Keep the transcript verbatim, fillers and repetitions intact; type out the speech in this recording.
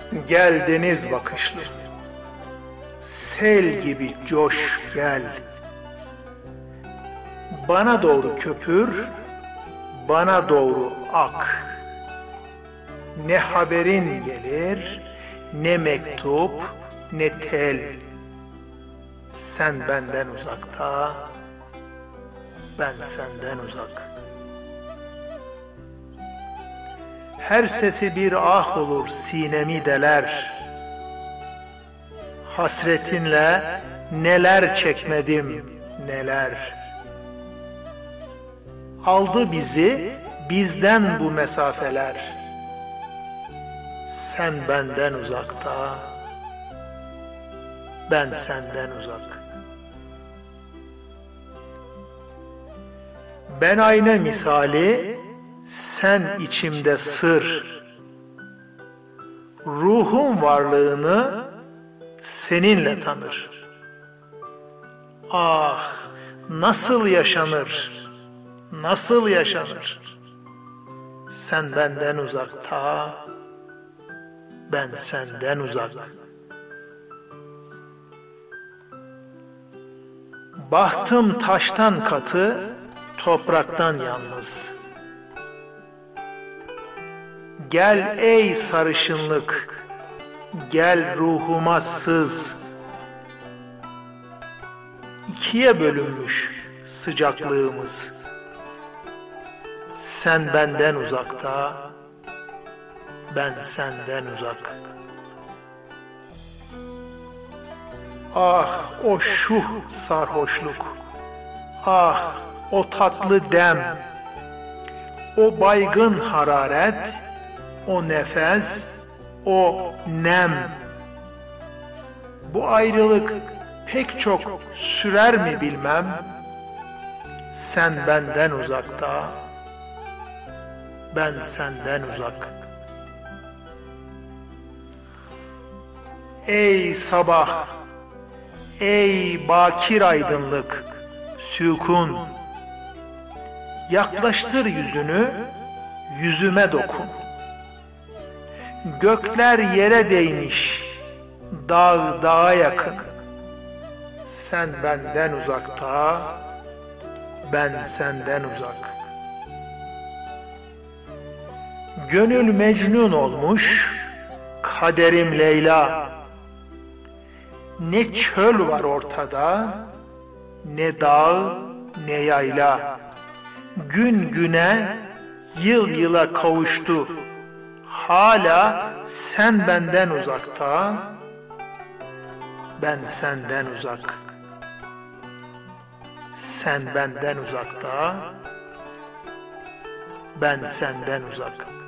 Gel deniz bakışlı, sel gibi coş gel. Bana doğru köpür, bana doğru ak. Ne haberin gelir, ne mektup, ne tel. Sen benden uzakta, ben senden uzak. Her sesi bir ah olur, sinemi deler. Hasretinle neler çekmedim, neler. Aldı bizi, bizden bu mesafeler. Sen benden uzakta, ben senden uzak. Ben ayna misali, sen içimde sır. Ruhun varlığını seninle tanır. Ah, nasıl yaşanır, nasıl yaşanır? Sen benden uzakta, ben senden uzak. Bahtım taştan katı, topraktan yalnız. Gel ey sarışınlık, gel ruhuma sız. İkiye bölünmüş sıcaklığımız. Sen benden uzakta, ben senden uzak. Ah o şuh sarhoşluk, ah o tatlı dem, o baygın hararet, o nefes, o nem. Bu ayrılık pek çok sürer mi bilmem. Sen benden uzakta, ben senden uzak. Ey sabah, ey bakir aydınlık, sükun. Yaklaştır yüzünü, yüzüme dokun. Gökler yere değmiş, dağ dağa yakın. Sen benden uzakta, ben senden uzak. Gönül mecnun olmuş, kaderim Leyla. Ne çöl var ortada, ne dağ, ne yayla. Gün güne, yıl yıla kavuştu. Hala sen benden uzakta, ben senden uzak. Sen benden uzakta, ben senden uzak.